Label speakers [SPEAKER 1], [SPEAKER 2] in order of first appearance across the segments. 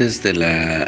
[SPEAKER 1] Martes de la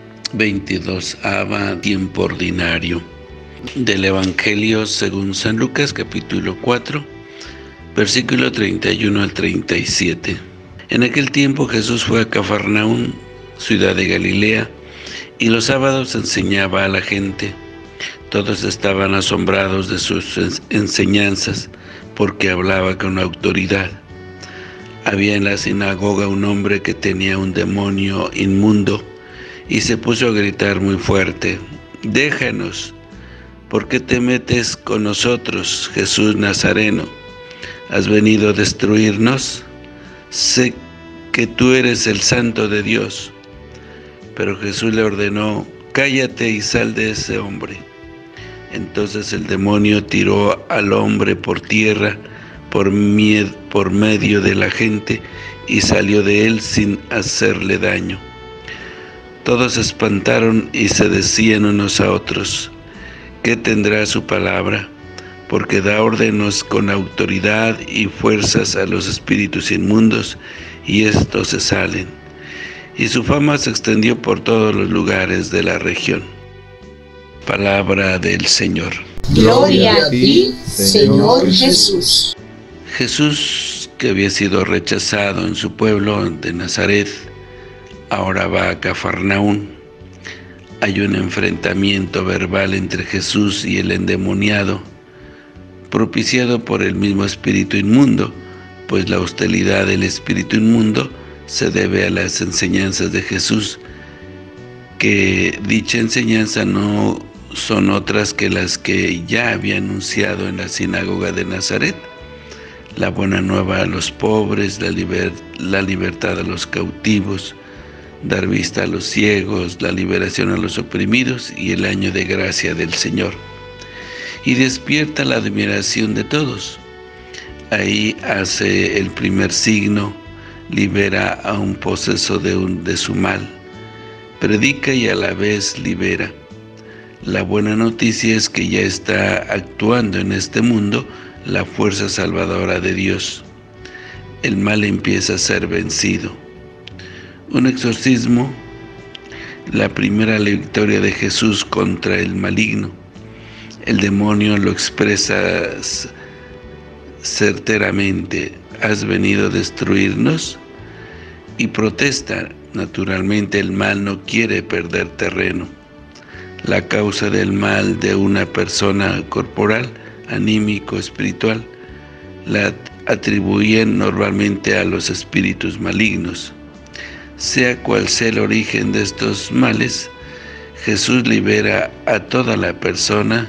[SPEAKER 1] 22ª tiempo ordinario del Evangelio según San Lucas, capítulo 4, versículo 31 al 37. En aquel tiempo Jesús fue a Cafarnaún, ciudad de Galilea, y los sábados enseñaba a la gente. Todos estaban asombrados de sus enseñanzas, porque hablaba con autoridad. Había en la sinagoga un hombre que tenía un demonio inmundo, y se puso a gritar muy fuerte: «Déjanos, ¿por qué te metes con nosotros, Jesús Nazareno? ¿Has venido a destruirnos? Sé que tú eres el Santo de Dios». Pero Jesús le ordenó: «Cállate y sal de ese hombre». Entonces el demonio tiró al hombre por tierra por medio de la gente, y salió de él sin hacerle daño. Todos se espantaron y se decían unos a otros: «¿Qué tendrá su palabra? Porque da órdenes con autoridad y fuerzas a los espíritus inmundos, y estos se salen». Y su fama se extendió por todos los lugares de la región. Palabra del Señor.
[SPEAKER 2] Gloria a ti, Señor Jesús.
[SPEAKER 1] Jesús, que había sido rechazado en su pueblo de Nazaret, ahora va a Cafarnaún. Hay un enfrentamiento verbal entre Jesús y el endemoniado, propiciado por el mismo espíritu inmundo, pues la hostilidad del espíritu inmundo se debe a las enseñanzas de Jesús, que dicha enseñanza no son otras que las que ya había anunciado en la sinagoga de Nazaret: la buena nueva a los pobres, la libertad a los cautivos, dar vista a los ciegos, la liberación a los oprimidos y el año de gracia del Señor. Y despierta la admiración de todos. Ahí hace el primer signo, libera a un poseso de su mal, predica y a la vez libera. La buena noticia es que ya está actuando en este mundo la fuerza salvadora de Dios. El mal empieza a ser vencido. Un exorcismo, la primera victoria de Jesús contra el maligno. El demonio lo expresa certeramente: ¿has venido a destruirnos? Y protesta. Naturalmente el mal no quiere perder terreno. La causa del mal de una persona corporal, anímico, espiritual, la atribuyen normalmente a los espíritus malignos. Sea cual sea el origen de estos males, Jesús libera a toda la persona,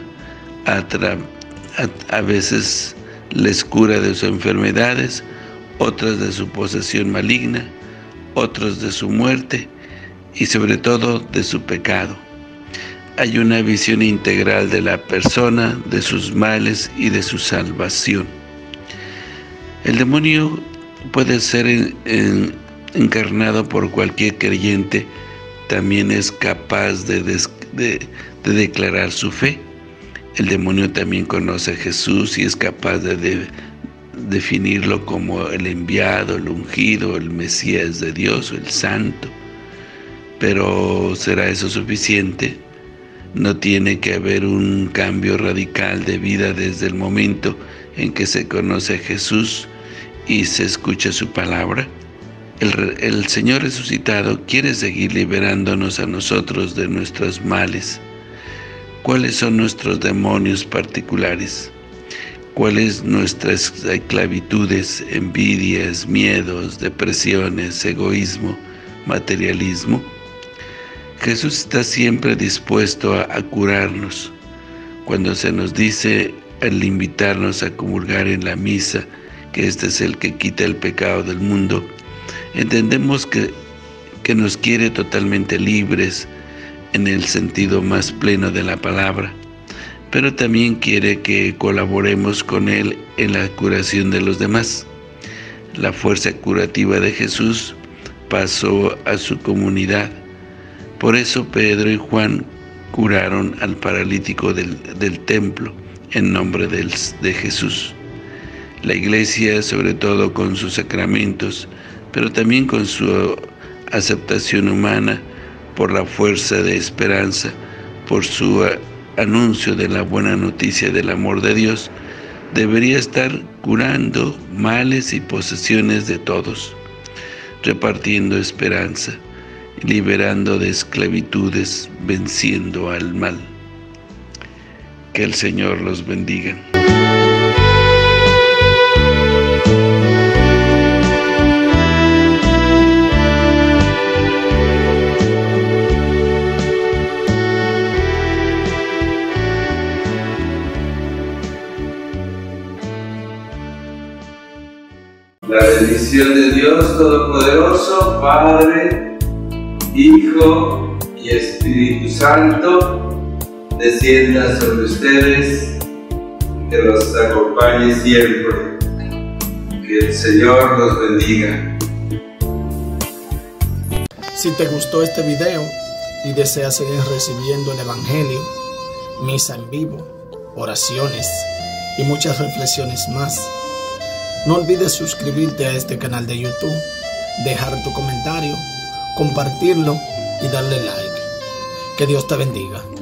[SPEAKER 1] a veces les cura de sus enfermedades, otras de su posesión maligna, otros de su muerte y sobre todo de su pecado. Hay una visión integral de la persona, de sus males y de su salvación. El demonio puede ser encarnado por cualquier creyente. También es capaz de declarar su fe. El demonio también conoce a Jesús y es capaz de definirlo como el enviado, el ungido, el Mesías de Dios, o el Santo. Pero ¿será eso suficiente? ¿No tiene que haber un cambio radical de vida desde el momento en que se conoce a Jesús y se escucha su palabra? El Señor resucitado quiere seguir liberándonos a nosotros de nuestros males. ¿Cuáles son nuestros demonios particulares? ¿Cuáles nuestras esclavitudes, envidias, miedos, depresiones, egoísmo, materialismo? Jesús está siempre dispuesto a curarnos. Cuando se nos dice, al invitarnos a comulgar en la misa, que este es el que quita el pecado del mundo, entendemos que nos quiere totalmente libres en el sentido más pleno de la palabra, pero también quiere que colaboremos con Él en la curación de los demás. La fuerza curativa de Jesús pasó a su comunidad. Por eso Pedro y Juan curaron al paralítico del templo en nombre de Jesús. La Iglesia, sobre todo con sus sacramentos, pero también con su aceptación humana, por la fuerza de esperanza, por su anuncio de la buena noticia del amor de Dios, debería estar curando males y posesiones de todos, repartiendo esperanza, liberando de esclavitudes, venciendo al mal. Que el Señor los bendiga.
[SPEAKER 3] La bendición de Dios Todopoderoso, Padre, Hijo y Espíritu Santo, descienda sobre ustedes, que los acompañe siempre. Que el Señor los bendiga.
[SPEAKER 4] Si te gustó este video y deseas seguir recibiendo el Evangelio, misa en vivo, oraciones y muchas reflexiones más, no olvides suscribirte a este canal de YouTube, dejar tu comentario, compartirlo y darle like. Que Dios te bendiga.